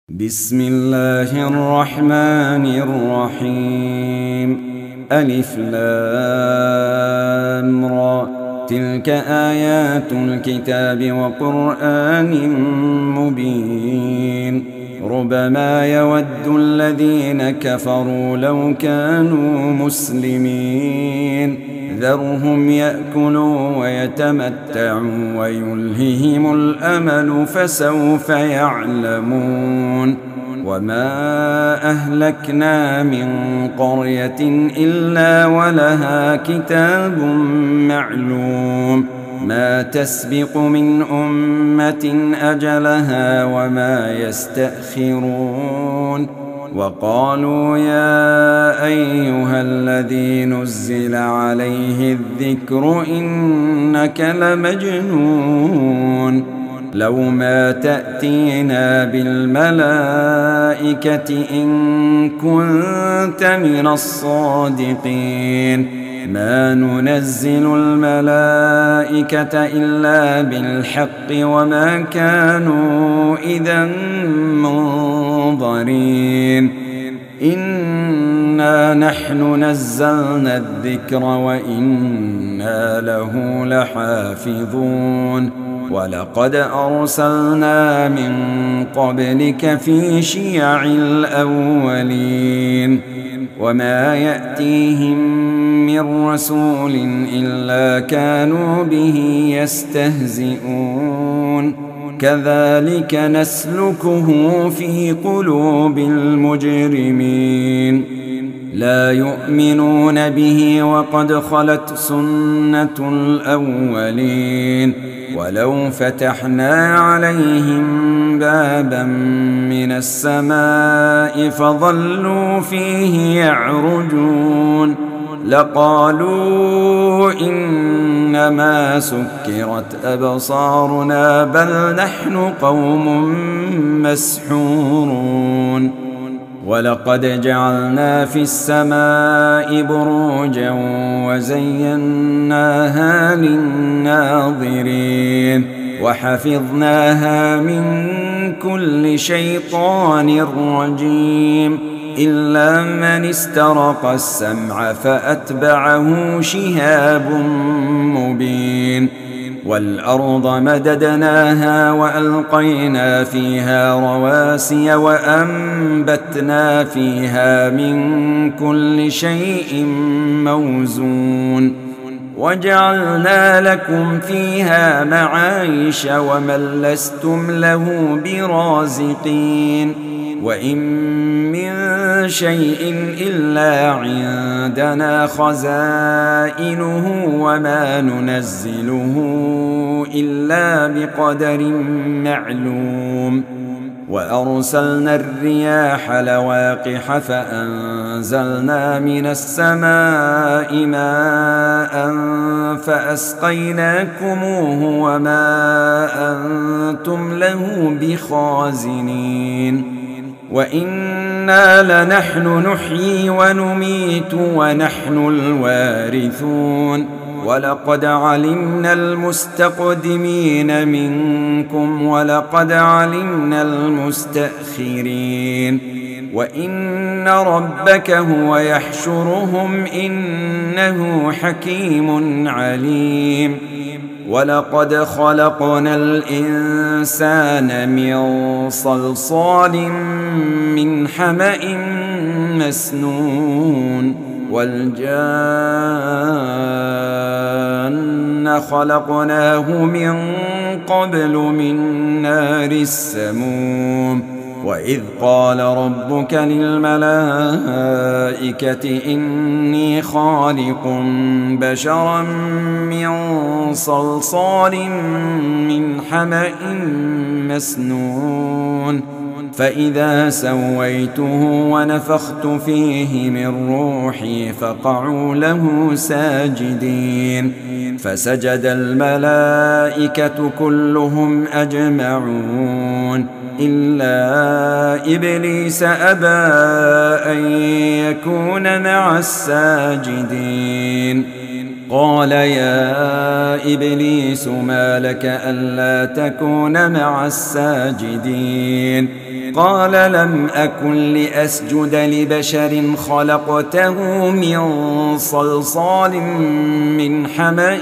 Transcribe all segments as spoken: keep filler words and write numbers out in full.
بسم الله الرحمن الرحيم. ألف لام را. تلك آيات الكتاب وقرآن مبين. ربما يود الذين كفروا لو كانوا مسلمين. ذرهم يأكلوا ويتمتعوا ويلههم الأمل فسوف يعلمون. وما أهلكنا من قرية إلا ولها كتاب معلوم. ما تسبق من أمة أجلها وما يستأخرون. وقالوا يا أيها الذي نزل عليه الذكر إنك لمجنون. لو ما تأتينا بالملائكة إن كنت من الصادقين. ما ننزل الملائكة إلا بالحق وما كانوا إذا منظرين. إنا نحن نزلنا الذكر وإنا له لحافظون. ولقد أرسلنا من قبلك في شيع الأولين. وما يأتيهم من رسول إلا كانوا به يستهزئون. كذلك نسلكه في قلوب المجرمين. لا يؤمنون به وقد خلت سنة الأولين. ولو فتحنا عليهم بابا من السماء فظلوا فيه يعرجون لقالوا إنما سكرت أبصارنا بل نحن قوم مسحورون. ولقد جعلنا في السماء بروجا وزيناها للناظرين وحفظناها من كل شيطان رجيم إلا من استرق السمع فأتبعه شهاب مبين. والأرض مددناها وألقينا فيها رواسي وأنبتنا فيها من كل شيء موزون. وجعلنا لكم فيها معايش ومن لستم له برازقين. وإن من شيء إلا عندنا خزائنه وما ننزله إلا بقدر معلوم. وأرسلنا الرياح لواقح فأنزلنا من السماء ماء فأسقيناكموه وما أنتم له بخازنين. وإنا لنحن نحيي ونميت ونحن الوارثون. ولقد علمنا المستقدمين منكم ولقد علمنا المستأخرين. وإن ربك هو يحشرهم إنه حكيم عليم. ولقد خلقنا الإنسان من صلصال من حمأ مسنون. والجان خلقناه من قبل من نار السموم. وإذ قال ربك للملائكة إني خالق بشرا من صلصال من حمأ مسنون. فإذا سويته ونفخت فيه من روحي فقعوا له ساجدين. فسجد الملائكة كلهم أجمعون إلا إبليس أبى أن يكون مع الساجدين. قال يا إبليس ما لك ألا تكون مع الساجدين قال لم أكن لأسجد لبشر خلقته من صلصال من حمأ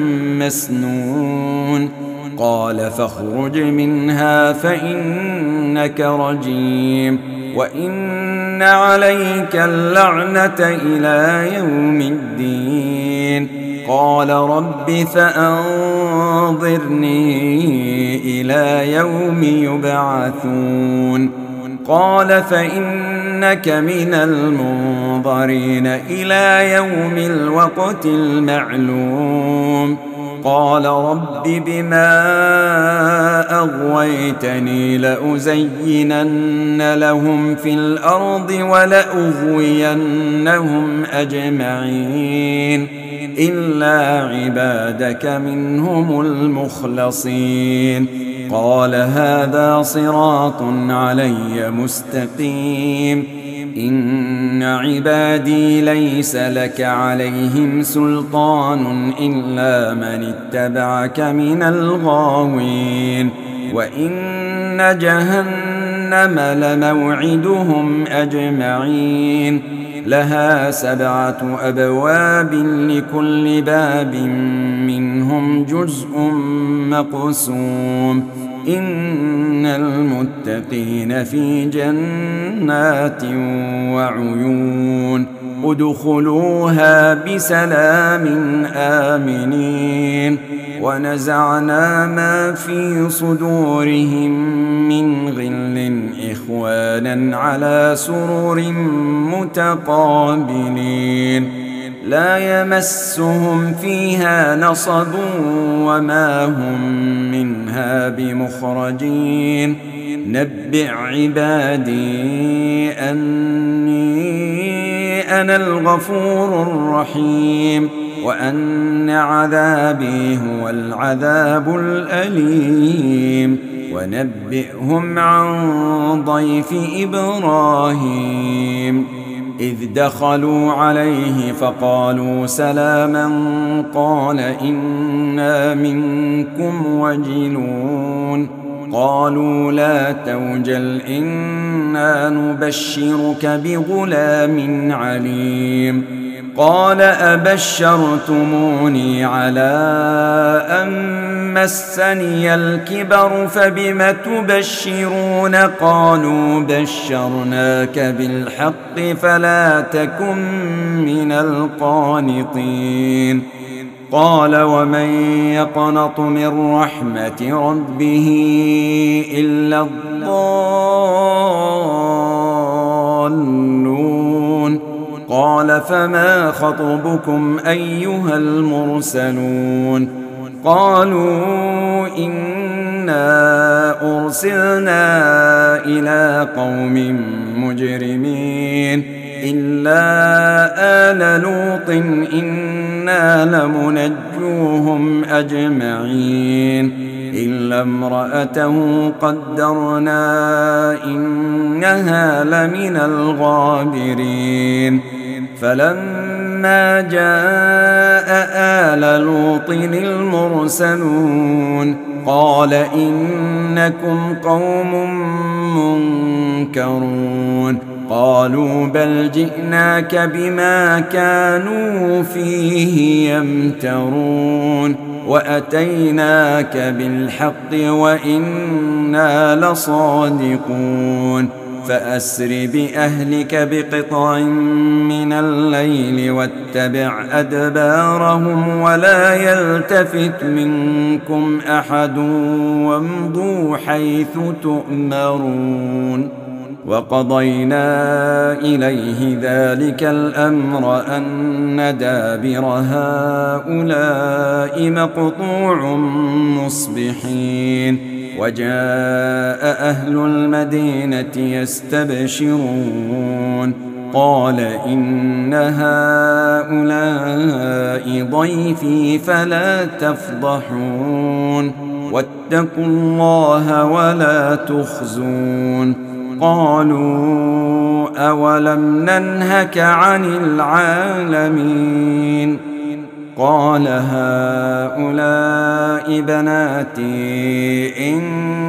مسنون قال فاخرج منها فإنك رجيم وإن عليك اللعنة إلى يوم الدين قال رب فأنظرني إلى يوم يبعثون قال فإنك من المنظرين إلى يوم الوقت المعلوم قال رب بما أغويتني لأزينن لهم في الأرض ولأغوينهم أجمعين إلا عبادك منهم المخلصين قال هذا صراط علي مستقيم إن عبادي ليس لك عليهم سلطان إلا من اتبعك من الغاوين وإن جهنم لموعدهم أجمعين لها سبعة أبواب لكل باب منهم جزء مقسوم إن المتقين في جنات وعيون ادخلوها بسلام آمنين ونزعنا ما في صدورهم من غل إخوانا على سرر متقابلين لا يمسهم فيها نصب وما هم منها بمخرجين نبئ عبادي أني أنا الغفور الرحيم وأن عذابي هو العذاب الأليم ونبئهم عن ضيف إبراهيم إذ دخلوا عليه فقالوا سلاما قال إنا منكم وجلون قالوا لا توجل إنا نبشرك بغلام عليم قال أبشرتموني على أن مسني الكبر فبم تبشرون قالوا بشرناك بالحق فلا تكن من القانطين قال ومن يقنط من رحمة ربه إلا الضالون قال فما خطبكم أيها المرسلون قالوا إنا أرسلنا إلى قوم مجرمين إلا آل لوط إنا لمنجوهم أجمعين إلا امرأته قدرنا إنها لمن الغابرين فلما جاء آل لوط المرسلون قال إنكم قوم منكرون قالوا بل جئناك بما كانوا فيه يمترون وأتيناك بالحق وإنا لصادقون فأسر بأهلك بقطع من الليل واتبع أدبارهم ولا يلتفت منكم أحد وامضوا حيث تؤمرون وقضينا إليه ذلك الأمر أن دابر هؤلاء مقطوع مصبحين وجاء أهل المدينة يستبشرون قال إن هؤلاء ضيفي فلا تفضحون واتقوا الله ولا تخزون قالوا أولم ننهك عن العالمين قال هؤلاء بناتي إن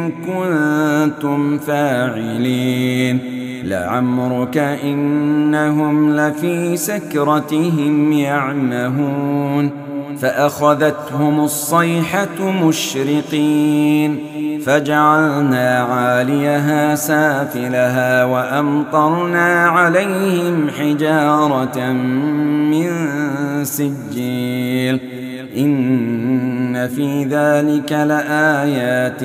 كنتم فاعلين لعمرك إنهم لفي سكرتهم يعمهون فأخذتهم الصيحة مشرقين فجعلنا عاليها سافلها وأمطرنا عليهم حجارة من سجيل إن في ذلك لآيات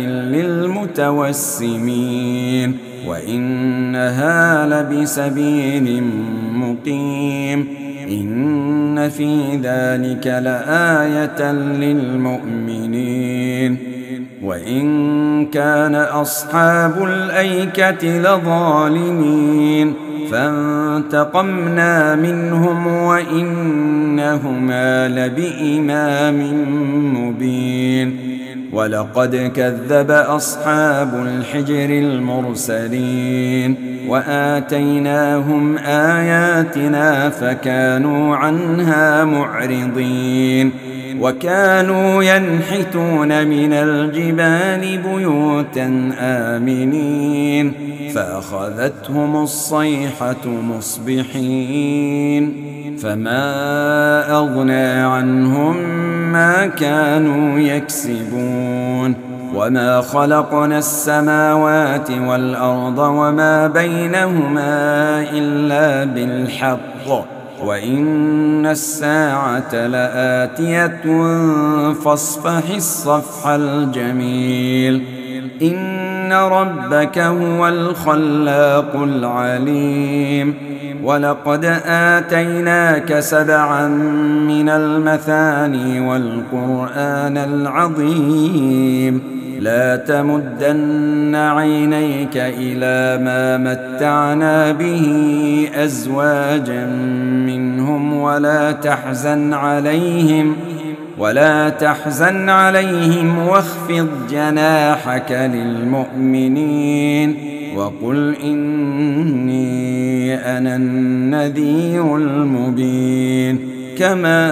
للمتوسمين وإنها لبسبيل مقيم إن في ذلك لآية للمؤمنين وإن كان أصحاب الأيكة لظالمين فانتقمنا منهم وإنهما لبإمام مبين ولقد كذب أصحاب الحجر المرسلين وآتيناهم آياتنا فكانوا عنها معرضين وكانوا ينحتون من الجبال بيوتا آمنين فأخذتهم الصيحة مصبحين فما أغنى عنهم ما كانوا يكسبون وما خلقنا السماوات والأرض وما بينهما إلا بالحق وإن الساعة لآتية فاصفح الصفح الجميل إن ربك هو الخلاق العليم ولقد آتيناك سبعا من المثاني والقرآن العظيم لا تمدن عينيك إلى ما متعنا به أزواجا منهم ولا تحزن عليهم ولا تحزن عليهم واخفض جناحك للمؤمنين وقل إني أنا النذير المبين كما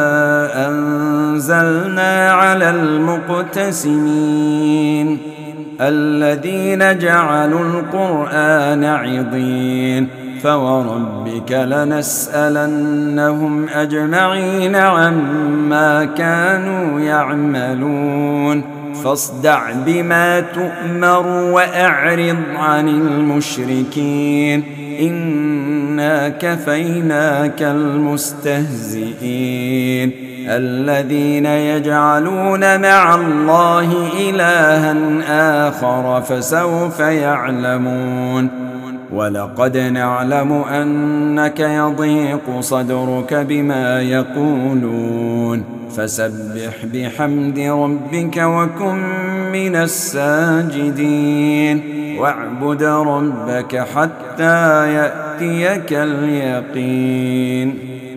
أنزلنا على المقتسمين الذين جعلوا القرآن عضين فوربك لنسألنهم أجمعين عما كانوا يعملون فاصدع بما تؤمر وأعرض عن المشركين إنا كفيناك المستهزئين الذين يجعلون مع الله إلها آخر فسوف يعلمون ولقد نعلم أنك يضيق صدرك بما يقولون فسبح بحمد ربك وكن من الساجدين واعبد ربك حتى يأتيك اليقين.